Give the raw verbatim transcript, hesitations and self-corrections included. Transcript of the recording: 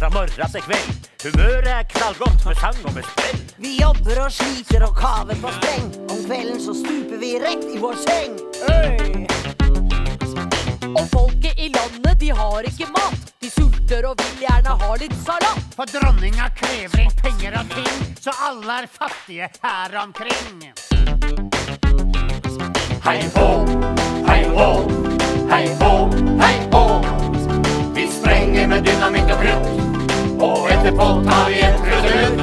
fra morgen til kveld. Humøret er knallgodt med sang og med spill. Vi jobber og sliter og kaver på spreng. Om kvelden så stuper vi rett i vår seng. Øy! Og folket i landet, de har ikke mat. De sulter og vil gjerne ha litt salat. For dronninga krever inn penger og ting, så alle er fattige her omkring. Hei hå, hei hå, hei hå, hei hå. Vi sprenger med dynamitt og krutt, og etterpå tar vi en prøvd.